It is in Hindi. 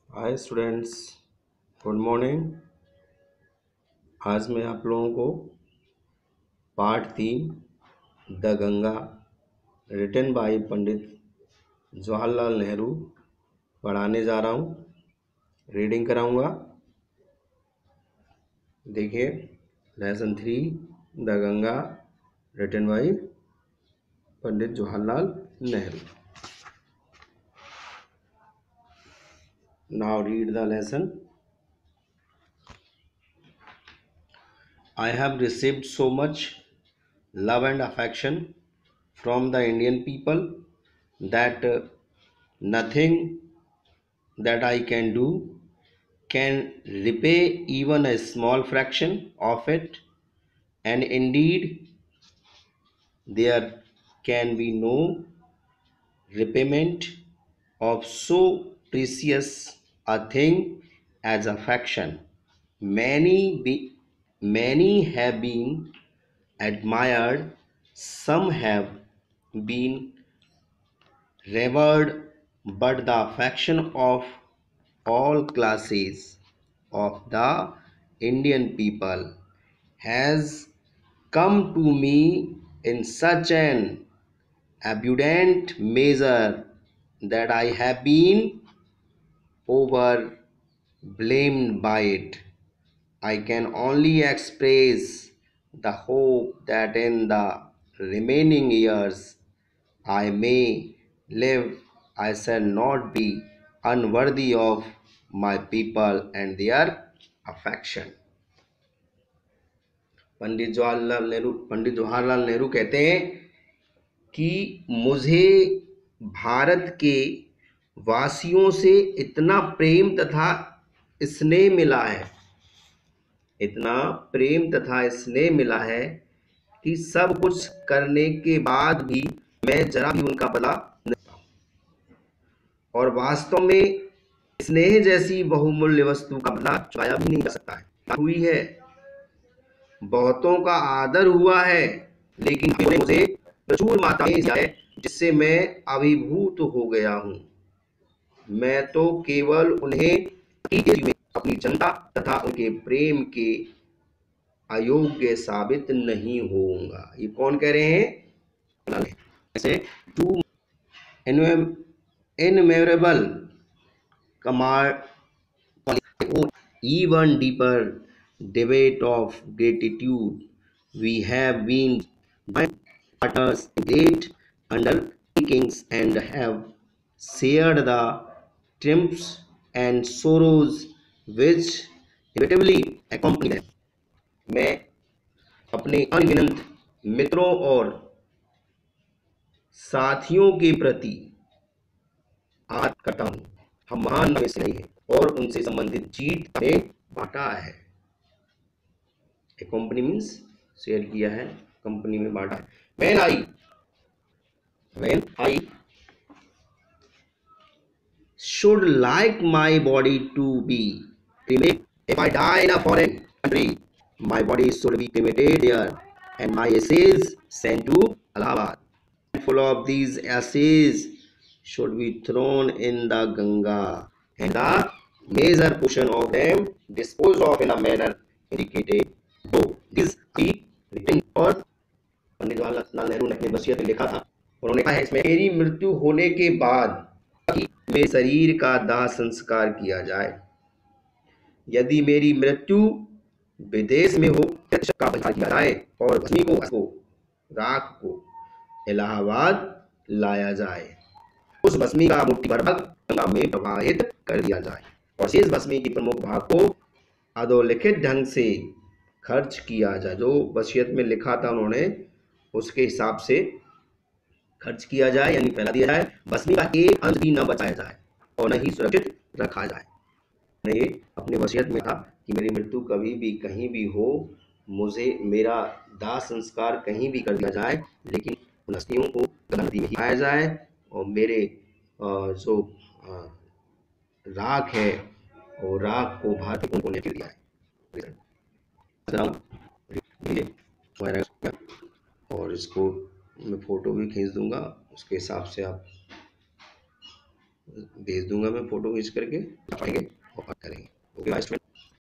Hi students, good morning. आज मैं आप लोगों को part 3 the Ganga written by Pandit Jawaharlal Nehru पढ़ाने जा रहा हूँ। रीडिंग कराऊंगा। देखिए, lesson 3 the Ganga written by Pandit Jawaharlal Nehru. Now read the lesson. I have received so much love and affection from the Indian people that nothing that I can do can repay even a small fraction of it, and indeed, there can be no repayment of so precious a thing as affection. Many have been admired, some have been revered, but the affection of all classes of the Indian people has come to me in such an abundant measure that I have been over blamed by it. I can only express the hope that in the remaining years I may live, I shall not be unworthy of my people and their affection. Pandit Jawaharlal Nehru कहते हैं कि मुझे भारत के वासियों से इतना प्रेम तथा स्नेह मिला है, इतना प्रेम तथा स्नेह मिला है कि सब कुछ करने के बाद भी मैं जरा भी उनका बदला नहीं लेता हूं। और वास्तव में स्नेह जैसी बहुमूल्य वस्तु का बदला चुकाया भी नहीं जा सकता है। हुई है, बहुतों का आदर हुआ है, लेकिन उन्होंने मुझे प्रचुर मात्रा में दिया है जिससे मैं अभिभूत हो गया हूं। मैं तो केवल उन्हें अपनी जनता तथा उनके प्रेम के अयोग्य साबित नहीं होऊंगा। ये कौन कह रहे हैं? ऐसे to immemorial command even deeper debate of gratitude. We have been joint partners in great undertakings and have shared the triumphs and sorrows which inevitably accompany them. मैं अपने अनगिनत मित्रों और साथियों के प्रति आदर करता हूँ। हम महान में से नहीं है और उनसे संबंधित जीत ने बांटा है। कंपनी मीन्स शेयर किया है, कंपनी में बांटा है। when I should like my body to be cremated, if I die in a foreign country, my body should be cremated there and my ashes sent to Allahabad. Full of these ashes should be thrown in the Ganga, and the major portion of them disposed of in a manner indicated. So this he written और पंडित जवाहरलाल नेहरू ने अपनी वसीयत में लिखा था। उन्होंने कहा है इसमें मेरी मृत्यु होने के बाद मेरे शरीर का दाह संस्कार किया जाए। यदि मेरी मृत्यु विदेश में हो का बलिदान किया जाए और भस्मी को राख को इलाहाबाद लाया जाए, उस भस्मी का मुट्ठी भर भाग गंगा में प्रवाहित कर दिया जाए और शेष भस्मी की प्रमुख भाग को अधोलिखित ढंग से खर्च किया जाए। जो वसीयत में लिखा था उन्होंने उसके हिसाब से खर्च किया जाए, यानी फैला दिया जाए। भस्मी का एक अंश भी न बचाया जाए और न ही सुरक्षित रखा जाए। ये अपने वसीयत में था कि मेरी मृत्यु कभी भी कहीं भी हो, मुझे मेरा दाह संस्कार कहीं भी कर दिया जाए, लेकिन उन अस्थियों को गंगा नदी में पाया जाए और मेरे जो राख है वो राख को भारत को लेकर दिया है। और इसको मैं फोटो भी खींच दूंगा, उसके हिसाब से आप भेज दूंगा मैं फोटो खींच करके, पढ़ेंगे और बात करेंगे। Okay bye student.